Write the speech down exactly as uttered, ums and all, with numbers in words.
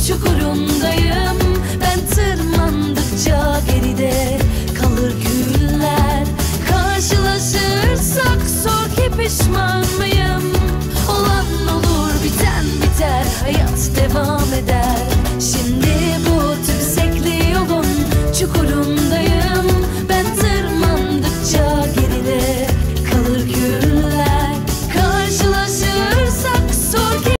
çukurundayım. Ben tırmandıkça geride kalır güller. Karşılaşırsak sor ki pişman mıyım? Olan olur, biten biter, hayat devam eder.